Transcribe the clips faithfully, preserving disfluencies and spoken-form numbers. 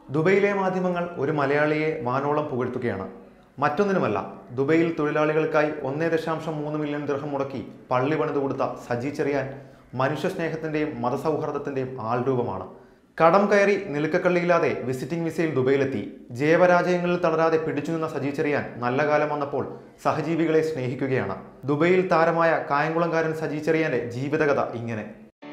ദുബൈയിലെ മാധ്യമങ്ങൾ ഒരു മലയാളിയെ വാനോളം പുകഴ്ത്തുകയാണ്. മറ്റൊന്നിനുമല്ല, ദുബൈയിൽ തൊഴിലാളികൾക്കായി ഒന്നേ ദശാംശം മൂന്ന് മില്യൺ ദിർഹം മുടക്കി പള്ളി പണിതു കൊടുത്ത സജി ചെറിയാൻ മനുഷ്യസ്നേഹത്തിന്റെയും മതസൗഹാർദ്ദത്തിന്റെയും ആൾരൂപമാണ്. കടം കയറി നിൽക്കക്കള്ളിയില്ലാതെ വിസിറ്റിംഗ് വിസയിൽ ദുബൈയിലെത്തി ജൈവരാജയങ്ങളിൽ തളരാതെ പിടിച്ചുനിന്ന സജി ചെറിയാൻ നല്ല കാലം വന്നപ്പോൾ സഹജീവികളെ സ്നേഹിക്കുകയാണ്. ദുബൈയിൽ താരമായ കായംകുളംകാരൻ സജി ചെറിയാന്റെ ജീവിതകഥ ഇങ്ങനെ.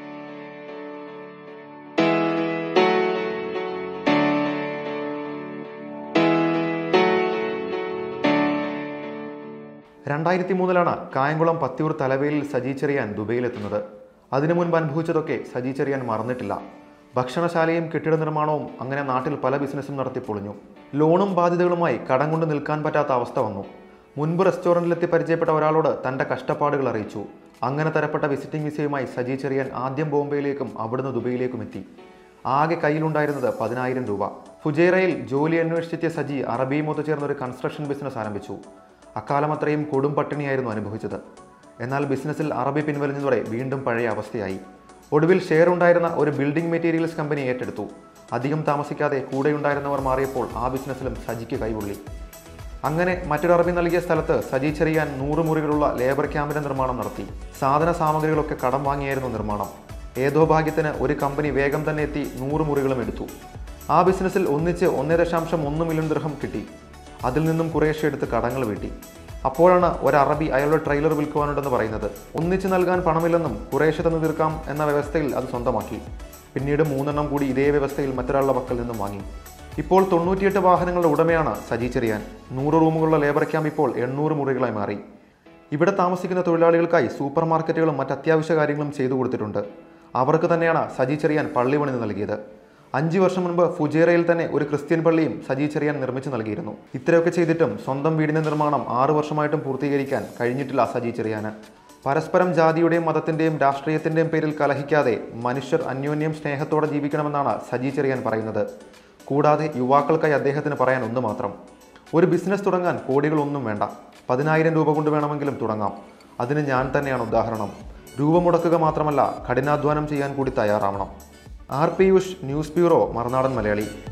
രണ്ടായിരത്തി മൂന്നിലാണ് കായംകുളം പത്തിയൂർ തലവേലിൽ സജി ചെറിയാൻ ദുബൈയിലെത്തുന്നത്. അതിനു മുൻപ് അനുഭവിച്ചതൊക്കെ സജി ചെറിയാൻ മറന്നിട്ടില്ല. ഭക്ഷണശാലയും കെട്ടിട നിർമ്മാണവും അങ്ങനെ നാട്ടിൽ പല ബിസിനസ്സും നടത്തി പൊളിഞ്ഞു. ലോണും ബാധ്യതകളുമായി കടം കൊണ്ട് നിൽക്കാൻ പറ്റാത്ത അവസ്ഥ വന്നു. മുൻപ് റെസ്റ്റോറൻറ്റിലെത്തി പരിചയപ്പെട്ട ഒരാളോട് തൻ്റെ കഷ്ടപ്പാടുകൾ അറിയിച്ചു. അങ്ങനെ തരപ്പെട്ട വിസിറ്റിംഗ് വിസയുമായി സജി ചെറിയാൻ ആദ്യം ബോംബെയിലേക്കും അവിടുന്ന് ദുബൈയിലേക്കും എത്തി. ആകെ കയ്യിലുണ്ടായിരുന്നത് പതിനായിരം രൂപ. ഫുജൈറയിൽ ജോലി അന്വേഷിച്ചെത്തിയ സജി അറബിയും ഒത്തുചേർന്ന ഒരു കൺസ്ട്രക്ഷൻ ബിസിനസ് ആരംഭിച്ചു. അക്കാലം അത്രയും കൊടും പട്ടിണിയായിരുന്നു അനുഭവിച്ചത്. എന്നാൽ ബിസിനസ്സിൽ അറബി പിൻവലിഞ്ഞതോടെ വീണ്ടും പഴയ അവസ്ഥയായി. ഒടുവിൽ ഷെയർ ഉണ്ടായിരുന്ന ഒരു ബിൽഡിംഗ് മെറ്റീരിയൽസ് കമ്പനി ഏറ്റെടുത്തു. അധികം താമസിക്കാതെ കൂടെയുണ്ടായിരുന്നവർ മാറിയപ്പോൾ ആ ബിസിനസ്സിലും സജിക്ക് കൈകൊള്ളി. അങ്ങനെ മറ്റൊരു അറബി നൽകിയ സ്ഥലത്ത് സജി ചെറിയാൻ നൂറ് മുറികളുള്ള ലേബർ ക്യാമ്പിന്റെ നിർമ്മാണം നടത്തി. സാധന സാമഗ്രികളൊക്കെ കടം വാങ്ങിയായിരുന്നു നിർമ്മാണം. ഏതോ ഭാഗ്യത്തിന് ഒരു കമ്പനി വേഗം തന്നെ എത്തി നൂറ് മുറികളും എടുത്തു. ആ ബിസിനസ്സിൽ ഒന്നിച്ച് ഒന്നേ ദശാംശം ഒന്ന് മില്യൺ ദിർഹം കിട്ടി. അതിൽ നിന്നും കുറേശ്ശെ എടുത്ത് കടങ്ങൾ വീട്ടി. അപ്പോഴാണ് ഒരു അറബി അയാളുടെ ട്രെയിലർ വിൽക്കുവാനുണ്ടെന്ന് പറയുന്നത്. ഒന്നിച്ച് നൽകാൻ പണമില്ലെന്നും കുറേശ്ശെ തന്നു തീർക്കാം എന്ന വ്യവസ്ഥയിൽ അത് സ്വന്തമാക്കി. പിന്നീട് മൂന്നെണ്ണം കൂടി ഇതേ വ്യവസ്ഥയിൽ മറ്റൊരാളുടെ പക്കൽ നിന്നും വാങ്ങി. ഇപ്പോൾ തൊണ്ണൂറ്റിയെട്ട് വാഹനങ്ങളുടെ ഉടമയാണ് സജി ചെറിയാൻ. നൂറ് റൂമുകളുള്ള ലേബർ ക്യാമ്പ് ഇപ്പോൾ എണ്ണൂറ് മുറികളായി മാറി. ഇവിടെ താമസിക്കുന്ന തൊഴിലാളികൾക്കായി സൂപ്പർ മാർക്കറ്റുകളും മറ്റ് അത്യാവശ്യ കാര്യങ്ങളും ചെയ്തു കൊടുത്തിട്ടുണ്ട്. അവർക്ക് തന്നെയാണ് സജി ചെറിയാൻ പള്ളി പണിത് നൽകിയത്. അഞ്ചു വർഷം മുൻപ് ഫുജൈറയിൽ തന്നെ ഒരു ക്രിസ്ത്യൻ പള്ളിയും സജി ചെറിയാൻ നിർമ്മിച്ചു നൽകിയിരുന്നു. ഇത്രയൊക്കെ ചെയ്തിട്ടും സ്വന്തം വീടിന്റെ നിർമ്മാണം ആറു വർഷമായിട്ടും പൂർത്തീകരിക്കാൻ കഴിഞ്ഞിട്ടില്ല സജി ചെറിയാന്. പരസ്പരം ജാതിയുടെയും മതത്തിന്റെയും രാഷ്ട്രീയത്തിന്റെയും പേരിൽ കലഹിക്കാതെ മനുഷ്യർ അന്യോന്യം സ്നേഹത്തോടെ ജീവിക്കണമെന്നാണ് സജി ചെറിയാൻ പറയുന്നത്. കൂടാതെ യുവാക്കൾക്കായി അദ്ദേഹത്തിന് പറയാൻ ഒന്ന് മാത്രം: ഒരു ബിസിനസ് തുടങ്ങാൻ കോടികളൊന്നും വേണ്ട, പതിനായിരം രൂപ കൊണ്ട് വേണമെങ്കിലും തുടങ്ങാം. അതിന് ഞാൻ തന്നെയാണ് ഉദാഹരണം. രൂപ മുടക്കുക മാത്രമല്ല, കഠിനാധ്വാനം ചെയ്യാൻ കൂടി തയ്യാറാവണം. R Piyush, news bureau, Marunadan Malayali.